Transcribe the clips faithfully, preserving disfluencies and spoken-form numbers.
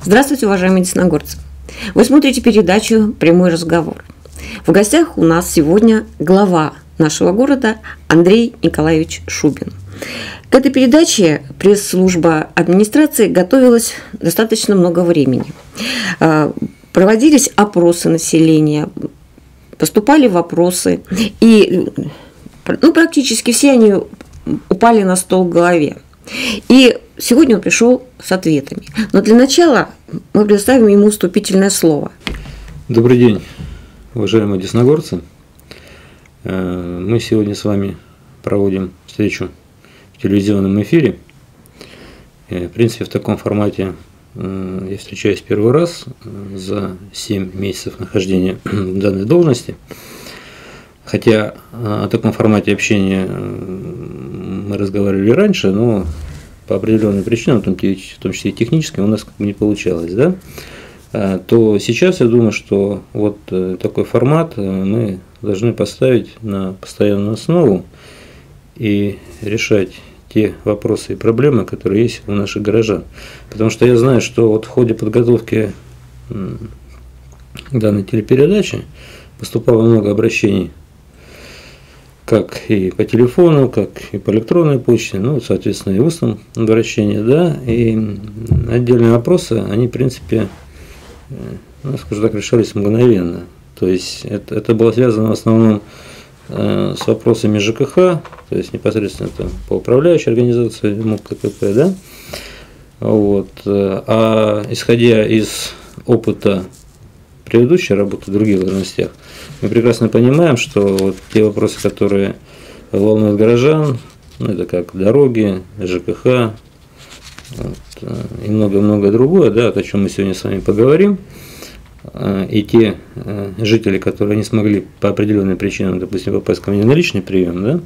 Здравствуйте, уважаемые десногорцы! Вы смотрите передачу «Прямой разговор». В гостях у нас сегодня глава нашего города Андрей Николаевич Шубин. К этой передаче пресс-служба администрации готовилась достаточно много времени. Проводились опросы населения, поступали вопросы, и ну, практически все они упали на стол в голове. И сегодня он пришел с ответами. Но для начала мы предоставим ему вступительное слово. Добрый день, уважаемые десногорцы. Мы сегодня с вами проводим встречу в телевизионном эфире. В принципе, в таком формате я встречаюсь первый раз за семь месяцев нахождения в данной должности. Хотя о таком формате общения мы разговаривали раньше, но по определенным причинам, в том числе и техническим, у нас не получалось, да? То сейчас я думаю, что вот такой формат мы должны поставить на постоянную основу и решать те вопросы и проблемы, которые есть у наших горожан. Потому что я знаю, что вот в ходе подготовки данной телепередачи поступало много обращений, как и по телефону, как и по электронной почте, ну, соответственно, и устном обращении, да, и отдельные вопросы, они, в принципе, ну, скажем так, решались мгновенно. То есть это, это было связано в основном э, с вопросами ЖКХ, то есть непосредственно там, по управляющей организации МУП-КПП, да, вот, а исходя из опыта предыдущей работы в других должностях, мы прекрасно понимаем, что вот те вопросы, которые волнуют горожан, ну, это как дороги, ЖКХ вот, и много-много другое, да, о чем мы сегодня с вами поговорим. И те жители, которые не смогли по определенным причинам, допустим, попасть ко мне на личный прием, да,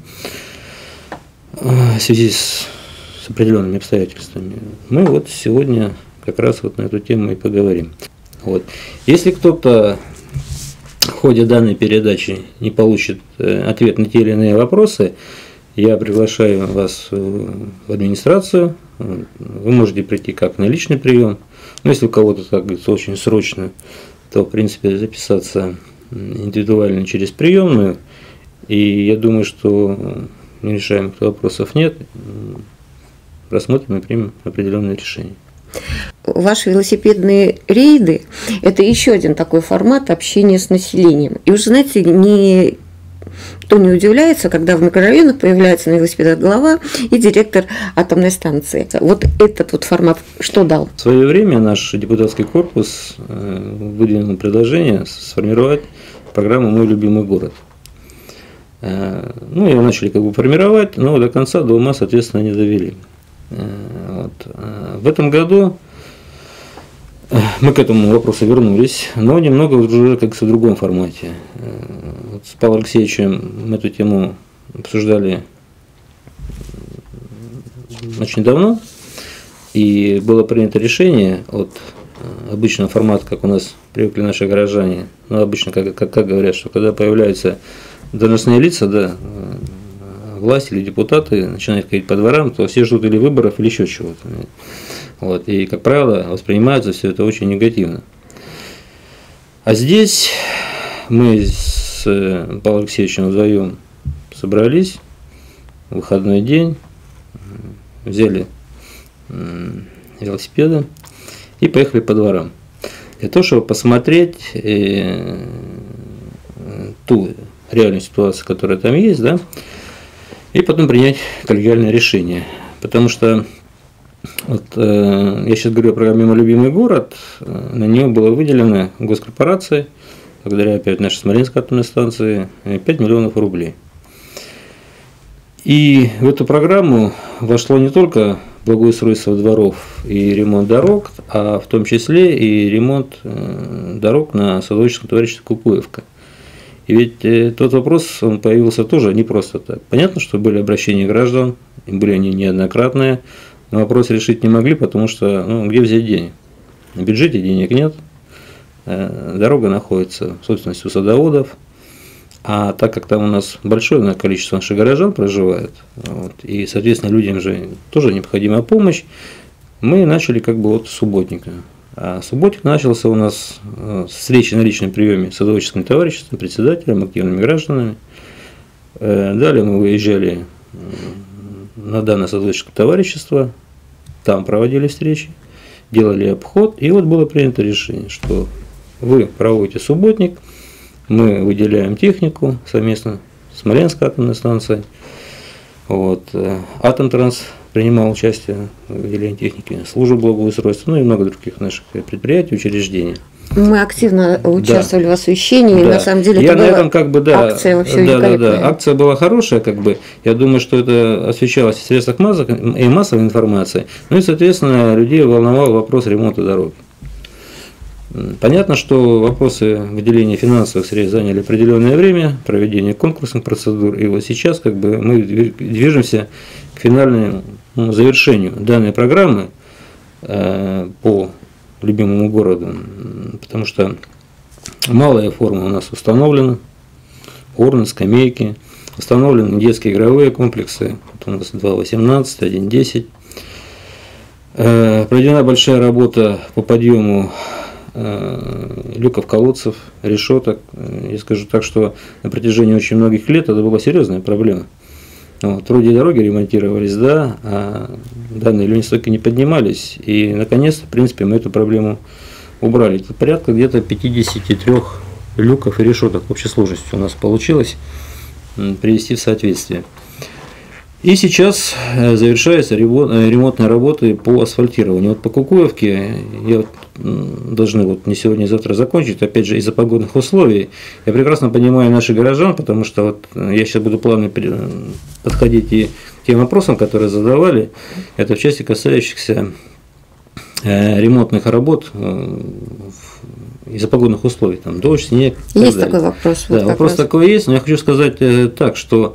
в связи с, с определенными обстоятельствами, мы вот сегодня как раз вот на эту тему и поговорим. Вот. Если кто-то в ходе данной передачи не получит ответ на те или иные вопросы, я приглашаю вас в администрацию. Вы можете прийти как на личный прием. Но если у кого-то, как говорится, очень срочно, то, в принципе, записаться индивидуально через приемную. И я думаю, что нерешаемых вопросов нет. Рассмотрим и примем определенное решение. Ваши велосипедные рейды – это еще один такой формат общения с населением. И уже, знаете, не... Кто не удивляется, когда в микрорайонах появляется на велосипедах глава и директор атомной станции. Вот этот вот формат что дал? В свое время наш депутатский корпус выдвинул предложение сформировать программу «Мой любимый город». Ну, ее начали как бы формировать, но до конца до ума, соответственно, не довели. Вот. В этом году мы к этому вопросу вернулись, но немного уже как в другом формате. Вот с Павлом Алексеевичем мы эту тему обсуждали очень давно, и было принято решение от обычного формата, как у нас привыкли наши горожане, ну, обычно, как, как, как говорят, что когда появляются должностные лица, да, власть или депутаты начинают ходить по дворам, то все ждут или выборов, или еще чего-то. Вот, и, как правило, воспринимается все это очень негативно. А здесь мы с Павлом Алексеевичем вдвоем собрались в выходной день, взяли велосипеды и поехали по дворам. Для того, чтобы посмотреть э, ту реальную ситуацию, которая там есть, да, и потом принять коллегиальное решение. Потому что вот, э, я сейчас говорю о программе «Мой любимый город», на нее было выделено госкорпорацией, благодаря опять нашей Смоленской атомной станции, пять миллионов рублей. И в эту программу вошло не только благоустройство дворов и ремонт дорог, а в том числе и ремонт э, дорог на садоводческом товариществе Кукуевка. И ведь э, тот вопрос, он появился тоже не просто так. Понятно, что были обращения граждан, и были они неоднократные, но вопрос решить не могли, потому что, ну, где взять денег? На бюджете денег нет, э, дорога находится в собственности у садоводов, а так как там у нас большое количество наших горожан проживает, вот, и, соответственно, людям же тоже необходима помощь, мы начали как бы вот с субботника. А субботник начался у нас с встречи на личном приеме с садоводческим товариществом, председателем, активными гражданами. Далее мы выезжали на данное садоводческое товарищество, там проводили встречи, делали обход, и вот было принято решение, что вы проводите субботник, мы выделяем технику совместно с Смоленской атомной станцией. Вот. Атомтранс принимал участие в выделении техники, служба благоустройства, ну и много других наших предприятий, учреждений. Мы активно участвовали, да, в освещении, да. И на самом деле я это на была этом, как бы, да, акция вообще да, великолепная. Да, да. Акция была хорошая, как бы. Я думаю, что это освещалось в средствах и массовой информации. Ну и, соответственно, людей волновал вопрос ремонта дорог. Понятно, что вопросы выделения финансовых средств заняли определенное время, проведение конкурсных процедур, и вот сейчас как бы мы движемся к финальному, ну, завершению данной программы э, по любимому городу, потому что малая форма у нас установлена, урны, скамейки, установлены детские игровые комплексы, вот у нас два восемнадцать, один десять. Э, проведена большая работа по подъему люков, колодцев, решеток. Я скажу так, что на протяжении очень многих лет это была серьезная проблема. Вот, вроде дороги ремонтировались, да, а данные люнистоки не поднимались, и наконец-то, в принципе, мы эту проблему убрали. Это порядка где-то пятидесяти трёх люков и решеток в общей сложности у нас получилось привести в соответствие. И сейчас завершаются ремонтные работы по асфальтированию. Вот по Кукуевке я должны вот не сегодня, не завтра закончить, опять же, из-за погодных условий. Я прекрасно понимаю наших горожан, потому что вот я сейчас буду плавно подходить и к тем вопросам, которые задавали. Это в части касающихся ремонтных работ из-за погодных условий, там дождь, снег. Есть такой вопрос. Да, вот вопрос раз. такой есть, но я хочу сказать так, что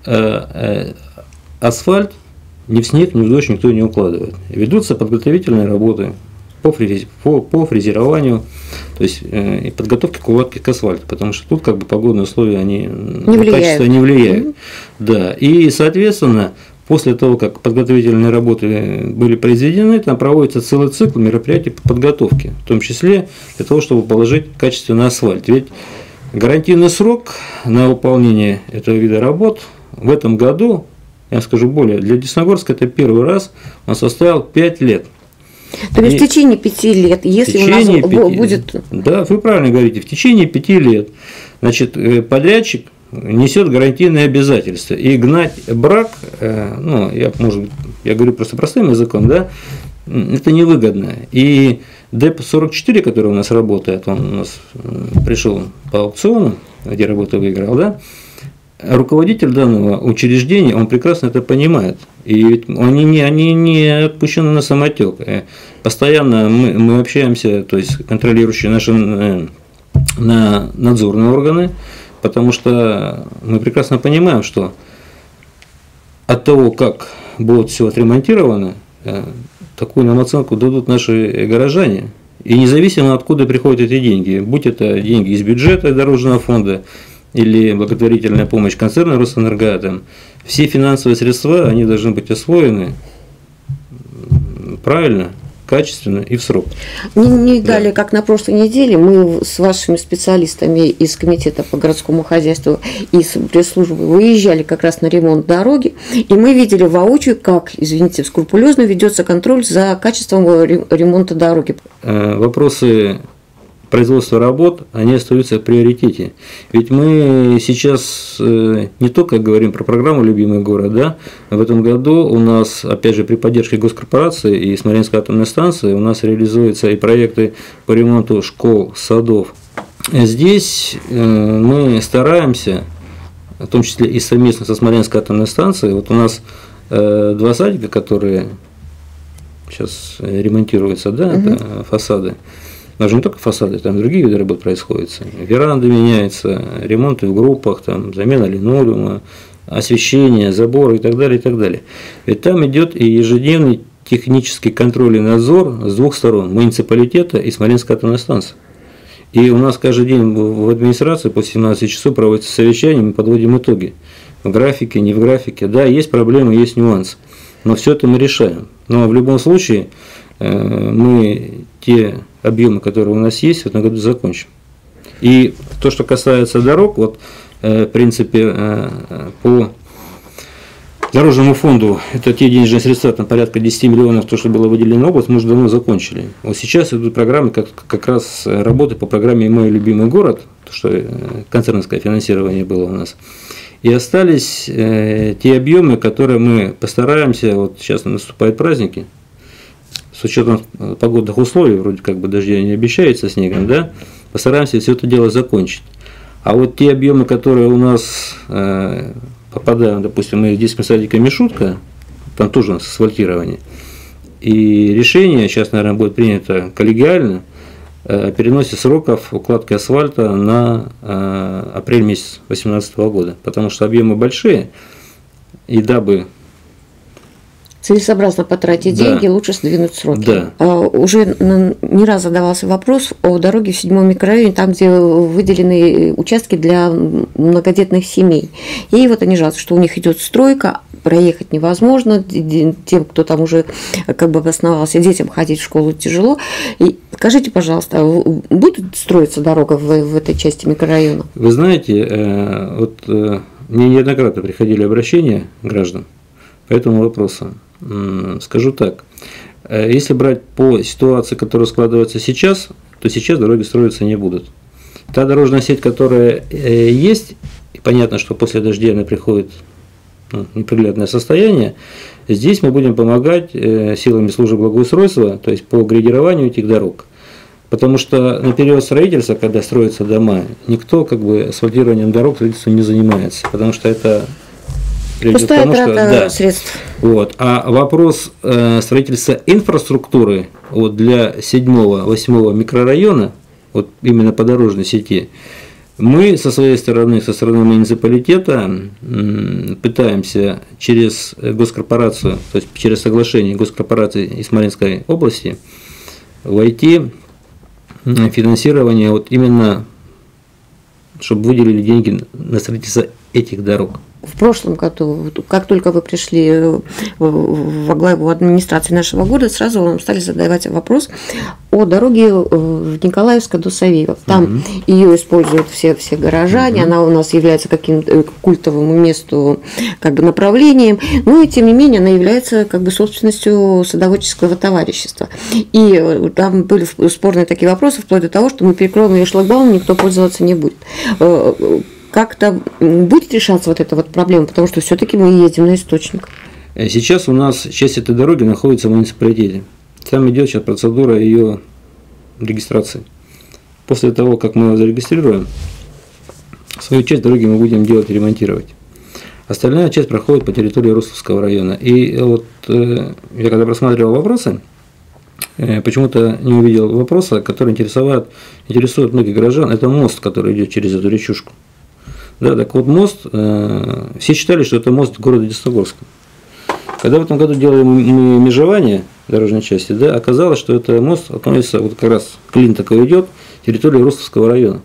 асфальт ни в снег, ни в дождь никто не укладывает. Ведутся подготовительные работы по, фрези, по, по фрезерованию, то есть э, подготовки к укладке к асфальту, потому что тут как бы погодные условия они не на качество не влияют. Mm-hmm. Да. И, соответственно, после того, как подготовительные работы были произведены, там проводится целый цикл мероприятий по подготовке, в том числе для того, чтобы положить качественный асфальт. Ведь гарантийный срок на выполнение этого вида работ в этом году, я скажу более, для Десногорска это первый раз, он составил пять лет. То есть в течение пяти лет, если у нас пяти, будет… Да, вы правильно говорите, в течение пяти лет, значит, подрядчик несет гарантийные обязательства. И гнать брак, ну, я, может быть, я говорю просто простым языком, да, это невыгодно. И ДЭП сорок четыре, который у нас работает, он у нас пришел по аукциону, где работу выиграл, да, руководитель данного учреждения, он прекрасно это понимает. И они не, они не отпущены на самотек. Постоянно мы, мы общаемся, то есть контролирующие наши на надзорные органы, потому что мы прекрасно понимаем, что от того, как будет все отремонтировано, такую нам оценку дадут наши горожане. И независимо откуда приходят эти деньги, будь это деньги из бюджета дорожного фонда, или благотворительная помощь концерна Росэнергоатом, все финансовые средства, они должны быть освоены правильно, качественно и в срок. Не, не далее, да. Как на прошлой неделе, мы с вашими специалистами из Комитета по городскому хозяйству и с пресс-службы выезжали как раз на ремонт дороги, и мы видели воочию, как, извините, скрупулезно ведется контроль за качеством ремонта дороги. Вопросы производства работ, они остаются в приоритете. Ведь мы сейчас не только говорим про программу «Любимый город», да, в этом году у нас, опять же, при поддержке госкорпорации и Смоленской атомной станции у нас реализуются и проекты по ремонту школ, садов. Здесь мы стараемся, в том числе и совместно со Смоленской атомной станцией, вот у нас два садика, которые сейчас ремонтируются, да, угу. Это фасады. Даже не только фасады, там другие виды работ происходят. Веранды меняются, ремонты в группах, там, замена линолеума, освещение, заборы и так далее, и так далее. Ведь там идет и ежедневный технический контроль и надзор с двух сторон, муниципалитета и Смоленской атомной станции. И у нас каждый день в администрации после семнадцати часов проводится совещание, мы подводим итоги. В графике, не в графике. Да, есть проблемы, есть нюансы. Но все это мы решаем. Но в любом случае, мы те объемы, которые у нас есть, в этом году закончим. И то, что касается дорог, вот, в принципе, по Дорожному фонду, это те денежные средства, там порядка десять миллионов, то, что было выделено область, мы уже давно закончили. Вот сейчас идут программы, как, как раз работы по программе «Мой любимый город», то, что концерновское финансирование было у нас. И остались э, те объемы, которые мы постараемся, вот сейчас наступают праздники, с учетом погодных условий, вроде как бы дождя не обещается снегом, да, постараемся все это дело закончить. А вот те объемы, которые у нас э, попадаем, допустим, мы в детском садике «Мишутка», там тоже у нас асфальтирование, и решение сейчас, наверное, будет принято коллегиально о переносе сроков укладки асфальта на апрель месяц две тысячи восемнадцатого года, потому что объемы большие, и дабы целесообразно потратить да. деньги, лучше сдвинуть сроки. Да. А, уже не раз задавался вопрос о дороге в седьмом микрорайоне, там, где выделены участки для многодетных семей. И вот они жалуются, что у них идет стройка, проехать невозможно, тем, кто там уже как бы обосновался, детям ходить в школу тяжело. И скажите, пожалуйста, будет строиться дорога в, в этой части микрорайона? Вы знаете, вот мне неоднократно приходили обращения граждан по этому вопросу. Скажу так, если брать по ситуации, которая складывается сейчас, то сейчас дороги строиться не будут. Та дорожная сеть, которая есть, и понятно, что после дождя она приходит в неприглядное состояние, здесь мы будем помогать силами службы благоустройства, то есть по грейдированию этих дорог. Потому что на период строительства, когда строятся дома, никто как бы асфальтированием дорог строительством не занимается, потому что это пустая тому, трата что, да, средств. Вот. А вопрос э, строительства инфраструктуры вот, для седьмого-восьмого микрорайона, вот именно по дорожной сети, мы со своей стороны, со стороны муниципалитета м, пытаемся через госкорпорацию, то есть через соглашение госкорпорации Смоленской области войти в финансирование вот именно, чтобы выделили деньги на строительство этих дорог. В прошлом году, как только вы пришли во главу администрации нашего города, сразу вам стали задавать вопрос о дороге в Николаевска до Савеева. Там угу. ее используют все, все горожане, угу. она у нас является каким-то культовому месту, как бы направлением, но и тем не менее она является как бы собственностью садоводческого товарищества. И там были спорные такие вопросы, вплоть до того, что мы перекроем ее шлагбаумом, никто пользоваться не будет. Как-то будет решаться вот эта вот проблема, потому что все-таки мы едем на источник. Сейчас у нас часть этой дороги находится в муниципалитете. Там идет сейчас процедура ее регистрации. После того, как мы ее зарегистрируем, свою часть дороги мы будем делать и ремонтировать. Остальная часть проходит по территории Рославского района. И вот я когда просматривал вопросы, почему-то не увидел вопроса, который интересует, интересует многих горожан. Это мост, который идет через эту речушку. Да, так вот мост, э, все считали, что это мост города Десногорска. Когда в этом году делали мы межевание дорожной части, да, оказалось, что это мост относится, вот как раз клин такой идет, территория Рославского района.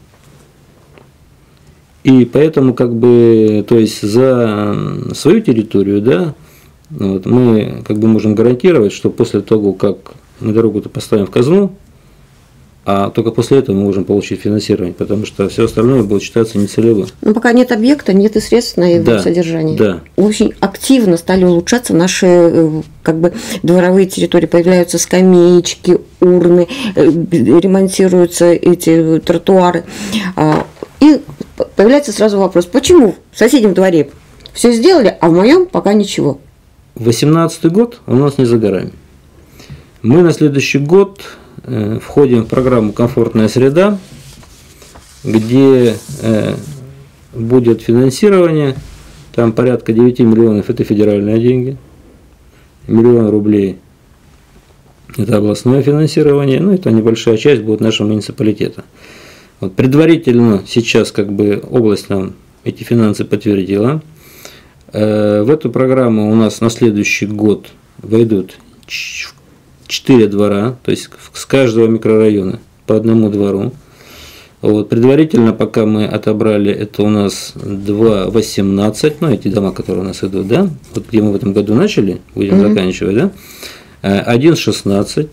И поэтому, как бы, то есть за свою территорию, да, вот, мы как бы можем гарантировать, что после того, как мы дорогу-то поставим в казну, а только после этого мы можем получить финансирование, потому что все остальное будет считаться нецелевым. Но пока нет объекта, нет и средств на его да, содержание. Да. Очень активно стали улучшаться наши как бы дворовые территории, появляются скамеечки, урны, ремонтируются эти тротуары. И появляется сразу вопрос, почему в соседнем дворе все сделали, а в моем пока ничего? восемнадцатый год у нас не за горами. Мы на следующий год входим в программу «Комфортная среда», где будет финансирование, там порядка девяти миллионов – это федеральные деньги, миллион рублей – это областное финансирование, ну, это небольшая часть будет нашего муниципалитета. Вот, предварительно сейчас как бы область нам эти финансы подтвердила. В эту программу у нас на следующий год войдут четыре двора, то есть с каждого микрорайона по одному двору. Вот, предварительно, пока мы отобрали, это у нас два восемнадцать, ну, эти дома, которые у нас идут, да, вот где мы в этом году начали, будем mm-hmm. заканчивать, да, один шестнадцать,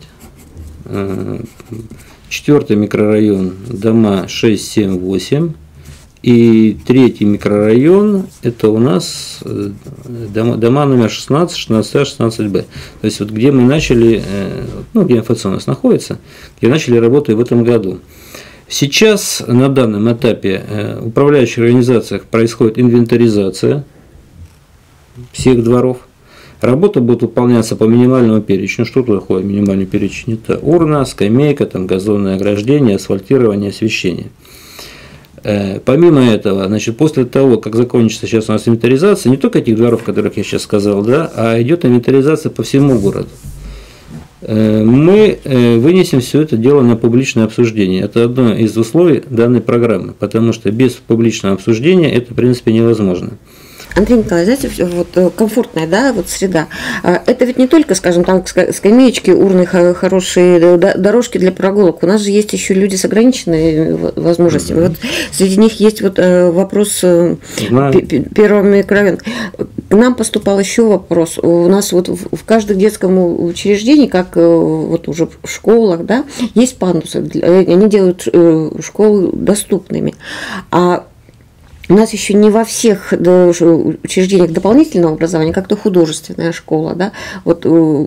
четвертый микрорайон, дома шесть, семь, восемь. И третий микрорайон – это у нас дома, дома номер шестнадцать, шестнадцать А, шестнадцать Б. То есть, вот где мы начали, ну, где МФЦ у нас находится, где начали работать в этом году. Сейчас на данном этапе в управляющих организациях происходит инвентаризация всех дворов. Работа будет выполняться по минимальному перечню. Что такое минимальный перечень? Это урна, скамейка, там, газонное ограждение, асфальтирование, освещение. Помимо этого, значит, после того, как закончится сейчас у нас инвентаризация, не только этих дворов, о которых я сейчас сказал, да, а идет инвентаризация по всему городу. Мы вынесем все это дело на публичное обсуждение. Это одно из условий данной программы, потому что без публичного обсуждения это, в принципе, невозможно. Андрей Николаевич, знаете, вот комфортная, да, вот среда. Это ведь не только, скажем, там скамеечки, урны, хорошие дорожки для прогулок. У нас же есть еще люди с ограниченными возможностями. Mm-hmm. Вот среди них есть вот вопрос mm-hmm. первого микрорайона. К нам поступал еще вопрос. У нас вот в каждом детском учреждении, как вот уже в школах, да, есть пандусы. Они делают школы доступными. А у нас еще не во всех учреждениях дополнительного образования, как-то художественная школа, да, вот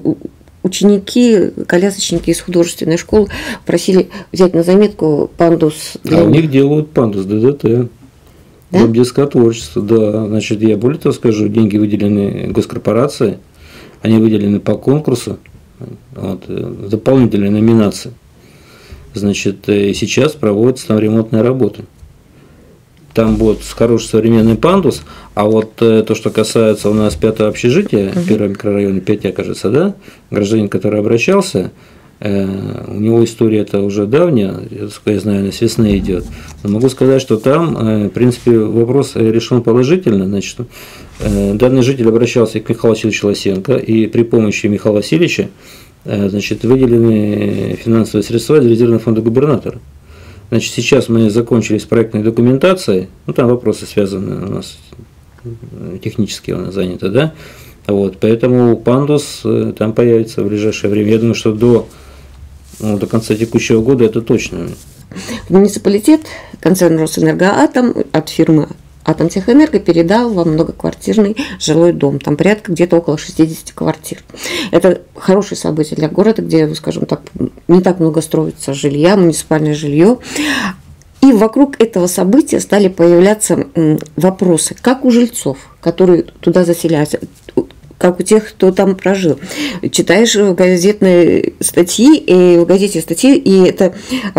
ученики, колясочники из художественной школы просили взять на заметку пандус. Для а у них делают пандус ДДТ. Да? Дом детского творчества, да. Значит, я более того скажу, деньги выделены госкорпорацией, они выделены по конкурсу, вот, дополнительные номинации. Значит, и сейчас проводятся там ремонтные работы. Там будет хороший современный пандус, а вот то, что касается у нас пятого общежития, uh-huh. первого микрорайона, пять А, кажется, да, гражданин, который обращался, э, у него история это уже давняя, насколько я знаю, она с весны идет. Но могу сказать, что там, э, в принципе, вопрос решен положительно. Значит, э, данный житель обращался к Михаилу Васильевичу Лосенко, и при помощи Михаила Васильевича э, значит, выделены финансовые средства из резервного фонда губернатора. Значит, сейчас мы закончили с проектной документацией, ну там вопросы связаны у нас технически у нас заняты, да, вот, поэтому пандус там появится в ближайшее время. Я думаю, что до, ну, до конца текущего года это точно. Муниципалитет, концерн Росэнергоатом от фирмы Атомтехэнерго передал вам многоквартирный жилой дом, там порядка где-то около шестьдесят квартир. Это хорошее событие для города, где, скажем так, не так много строится жилья, муниципальное жилье. И вокруг этого события стали появляться вопросы, как у жильцов, которые туда заселяются, как у тех, кто там прожил. Читаешь газетные статьи, и в газете статьи, и это...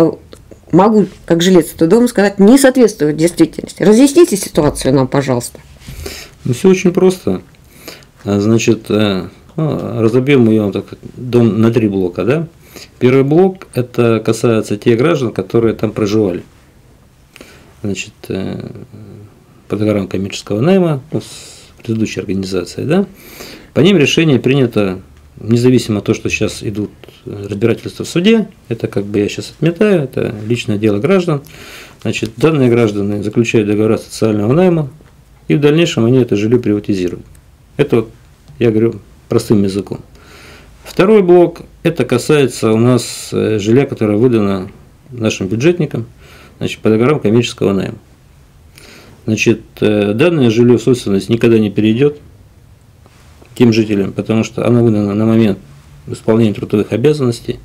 Могу, как жилец этого дома, сказать, не соответствует действительности. Разъясните ситуацию нам, пожалуйста. Ну, все очень просто. Значит, ну, разобьем ее так, дом на три блока. Да? Первый блок – это касается тех граждан, которые там проживали. Значит, по договорам коммерческого найма, ну, с предыдущей организацией. Да? По ним решение принято, независимо от того, что сейчас идут разбирательства в суде, это как бы я сейчас отметаю, это личное дело граждан. Значит, данные граждане заключают договора социального найма, и в дальнейшем они это жилье приватизируют. Это вот, я говорю простым языком. Второй блок, это касается у нас жилья, которое выдано нашим бюджетникам, значит, по договорам коммерческого найма. Значит, данное жилье в собственность никогда не перейдет тем жителям, потому что оно выдано на момент исполнения трудовых обязанностей.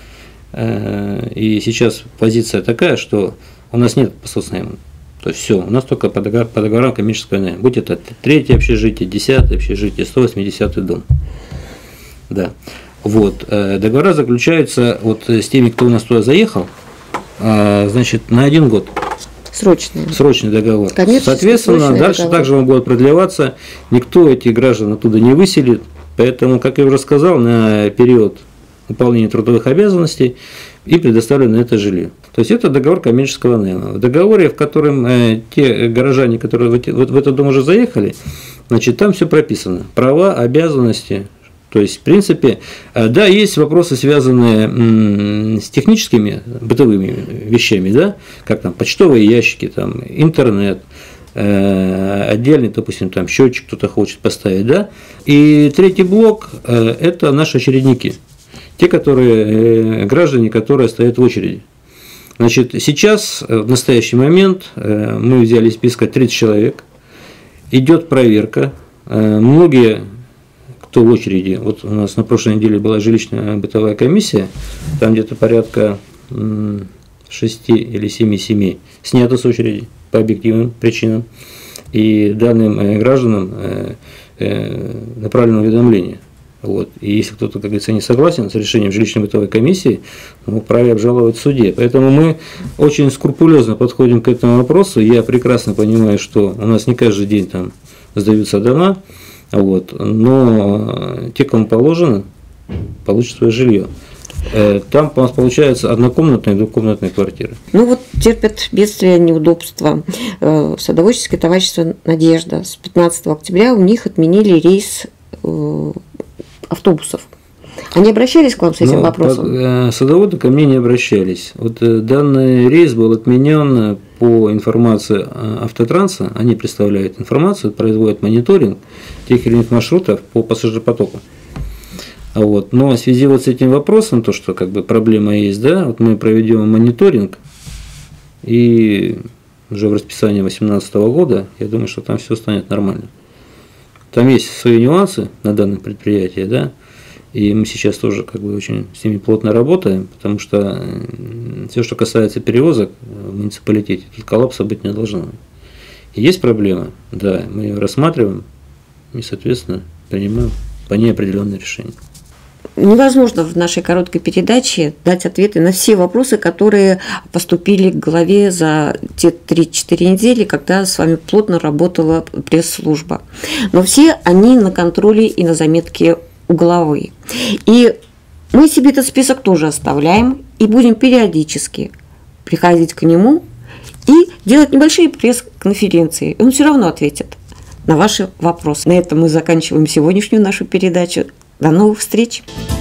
И сейчас позиция такая, что у нас нет посольства найма. То есть все, у нас только по договорам, по договорам коммерческого найма. Будь это третье общежитие, десятое общежитие, сто восьмидесятый дом. Да. Вот. Договора заключаются вот с теми, кто у нас туда заехал, значит, на один год. Срочный. Срочный договор. Соответственно, дальше договор. Также он будет продлеваться. Никто этих граждан оттуда не выселит. Поэтому, как я уже сказал, на период выполнения трудовых обязанностей и предоставлено это жилье. То есть это договор коммерческого найма. В договоре, в котором э, те горожане, которые в, эти, в, в этот дом уже заехали, значит, там все прописано. Права, обязанности. То есть, в принципе, э, да, есть вопросы, связанные м, с техническими бытовыми вещами, да, как там почтовые ящики, там, интернет. отдельный, допустим, там счетчик кто-то хочет поставить, да. И третий блок – это наши очередники, те, которые, граждане, которые стоят в очереди. Значит, сейчас, в настоящий момент, мы взяли из списка тридцать человек, идет проверка, многие, кто в очереди, вот у нас на прошлой неделе была жилищная бытовая комиссия, там где-то порядка шести или семи семей снято с очереди по объективным причинам, и данным гражданам направлено уведомление. Вот. И если кто-то, как говорится, не согласен с решением жилищно-бытовой комиссии, он вправе обжаловать в суде. Поэтому мы очень скрупулезно подходим к этому вопросу. Я прекрасно понимаю, что у нас не каждый день там сдаются дома, вот, но те, кому положено, получат свое жилье. Там у нас получается однокомнатные и двухкомнатные квартиры. Ну вот терпят бедствия, неудобства. Садоводческое товарищество «Надежда» с пятнадцатого октября у них отменили рейс автобусов. Они обращались к вам с этим Но вопросом? Садоводы ко мне не обращались. Вот данный рейс был отменен по информации Автотранса. Они представляют информацию, производят мониторинг тех или иных маршрутов по пассажиропотоку. Вот. Но в связи вот с этим вопросом, то, что как бы проблема есть, да, вот мы проведем мониторинг, и уже в расписании две тысячи восемнадцатого года, я думаю, что там все станет нормально. Там есть свои нюансы на данном предприятии, да, и мы сейчас тоже как бы очень с ними плотно работаем, потому что все, что касается перевозок в муниципалитете, тут коллапса быть не должно. И есть проблема, да, мы ее рассматриваем и, соответственно, принимаем по ней определенные решения. Невозможно в нашей короткой передаче дать ответы на все вопросы, которые поступили к главе за те три-четыре недели, когда с вами плотно работала пресс-служба. Но все они на контроле и на заметке у главы. И мы себе этот список тоже оставляем и будем периодически приходить к нему и делать небольшие пресс-конференции. И он все равно ответит на ваши вопросы. На этом мы заканчиваем сегодняшнюю нашу передачу. До новых встреч!